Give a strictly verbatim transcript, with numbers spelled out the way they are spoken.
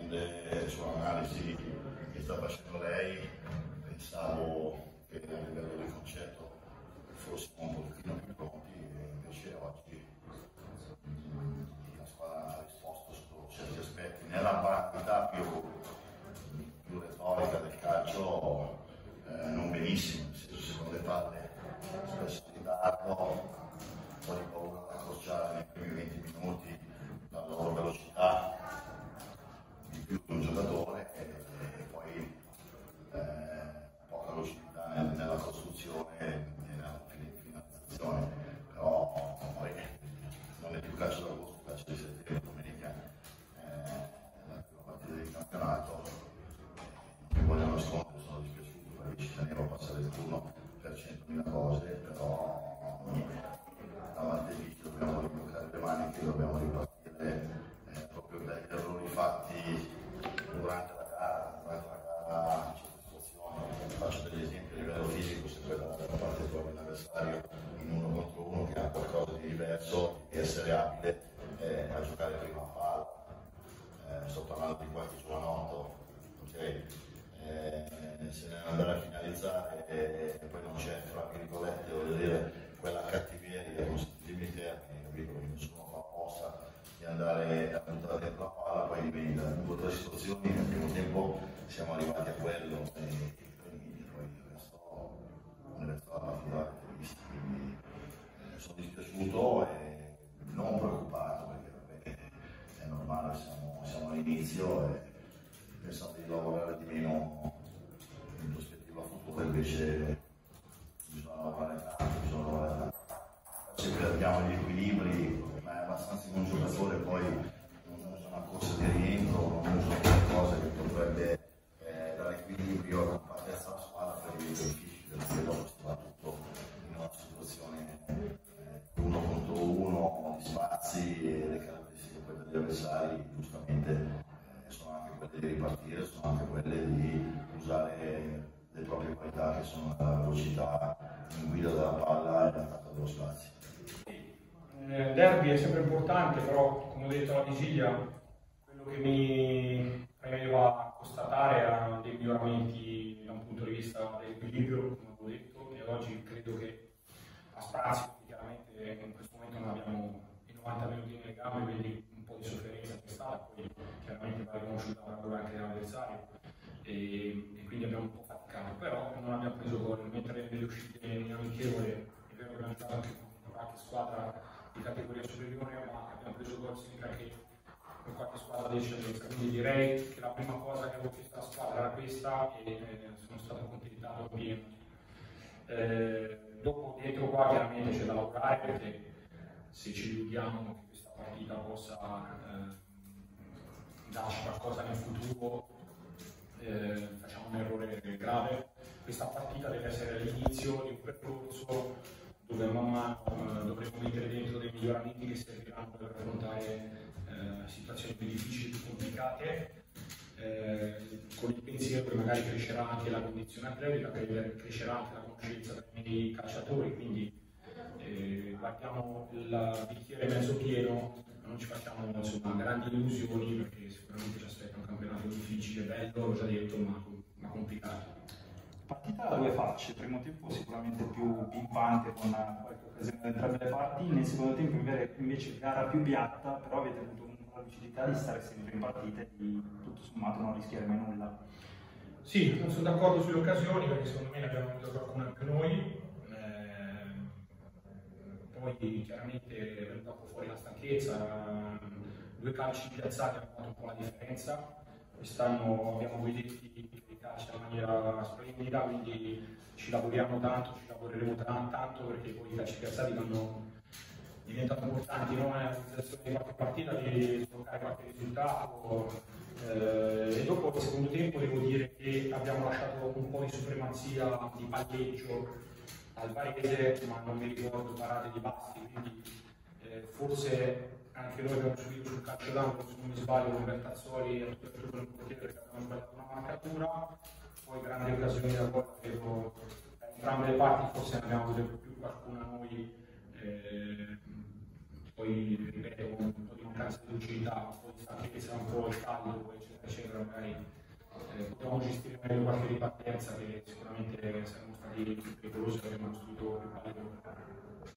dipende sull'analisi che sta facendo lei. Pensavo che a livello del concetto fossimo un pochettino più pronti, e invece oggi la squadra ha risposto su certi aspetti. Nella partita più, più retorica del calcio eh, non benissimo, nel senso, secondo le palle spesso in ritardo, un po' di paura da accorciare nei primi venti minuti, la loro velocità di più di un giocatore e, e poi eh, poca lucidità nel, nella costruzione e nella finalizzazione. Però poi non è più calcio d'agosto, calcio di settembre, domenica eh, la prima partita del campionato. Non voglio nascondere, sono dispiaciuto perché ci tenevo a passare il turno per centomila cose, però davanti ai vici dobbiamo rimboccare le maniche, dobbiamo ripartire eh, proprio dagli errori fatti durante la gara, durante la gara in certe situazioni. Faccio degli esempi a livello fisico, se poi dall'altra parte trovi un avversario in uno contro uno che ha qualcosa di diverso, di essere abile eh, a giocare prima a palla. Eh, sto parlando di qualche giovanotto, ok? Eh, se ne andare a finalizzare e, e poi non c'è, tra virgolette, voglio dire, quella cattiveria, consentitemi i termini, capito? Che nessuno fa apposta di andare a buttare dentro la palla, poi diventa due o tre situazioni, nel primo tempo siamo arrivati a quello e, e quindi poi il resto, il resto della partita l'avete vista, quindi eh, sono dispiaciuto e non preoccupato perché vabbè, è normale, siamo, siamo all'inizio e pensavo di lavorare di meno in prospettiva futura, invece bisogna lavorare tanto, bisogna lavorare tanto. Se perdiamo gli equilibri, ma è abbastanza un giocatore, poi non usa una corsa di rientro, non usa qualcosa che potrebbe eh, dare equilibrio alla compattezza della squadra, poi diventa difficile, perché dopo si va tutto in una situazione eh, uno contro uno, di spazi e le caratteristiche poi degli avversari, giustamente sono anche quelle di ripartire, sono anche quelle di usare le proprie qualità che sono la velocità in guida della palla e l'attacco dello spazio. Il derby è sempre importante, però come ho detto alla vigilia, quello che mi premeva constatare erano dei miglioramenti da un punto di vista dell'equilibrio, come ho detto, e oggi credo che a spazio, chiaramente in questo momento non abbiamo i novanta minuti nelle gambe, quindi un po' di sofferenza c'è stata, poi chiaramente va riconosciuta la bravura anche dell'avversario e, e quindi abbiamo un po' faticato, però non abbiamo preso gol, mentre nelle uscite in amichevole è vero che abbiamo giocato anche con qualche squadra di categoria superiore, ma abbiamo preso gol sempre anche con qualche squadra di eccellenza, quindi direi che la prima cosa che avevo chiesto alla squadra era questa e eh, sono stato accontentato pieno. Eh, dopo dentro qua chiaramente c'è da lavorare, perché se ci illudiamo che questa partita possa eh, darci qualcosa nel futuro, eh, facciamo un errore grave. Questa partita deve essere l'inizio di un percorso dove man mano eh, dovremo mettere dentro dei miglioramenti che serviranno per affrontare eh, situazioni più difficili, più complicate, eh, con il pensiero che magari crescerà anche la condizione atletica, crescerà anche la conoscenza dei calciatori, quindi eh, guardiamo il bicchiere mezzo pieno, non ci facciamo insomma grandi illusioni, perché sicuramente ci aspetta un campionato difficile, bello, l'ho già detto, ma, ma complicato. Partita a due facce, il primo tempo sicuramente più pimpante con qualche occasione da entrambe le parti, nel secondo tempo invece gara più piatta, però avete avuto la lucidità di stare sempre in partita e di tutto sommato non rischiare mai nulla. Sì, non sono d'accordo sulle occasioni, perché secondo me ne abbiamo avuto qualcuna anche noi, eh, poi chiaramente è venuta fuori la stanchezza, due calci piazzati hanno fatto un po' la differenza. Quest'anno abbiamo vedetti che calciano in maniera splendida, quindi ci lavoriamo tanto, ci lavoreremo tanto, perché poi i calci piazzati vanno diventano importanti, no? Nella realizzazione di qualche partita, di sbloccare qualche risultato. Eh, e dopo il secondo tempo devo dire che abbiamo lasciato un po' di supremazia di palleggio al Varese, ma non mi ricordo parate di Basti, quindi eh, forse anche noi abbiamo subito sul calcio d'angolo, se non mi sbaglio, con Bertazzoli e tutto il portiere, perché abbiamo sbagliato una marcatura, poi grandi occasioni da gol, credo da entrambe le parti, forse ne abbiamo avuto più qualcuna noi, eh, poi ripeto, con un po' di mancanza di lucidità, un po' di stanchezza, un po' il caldo, eccetera, eccetera, magari eh, potevamo gestire meglio qualche ripartenza che sicuramente saremmo stati più pericolosi, avremmo costruito più pallido.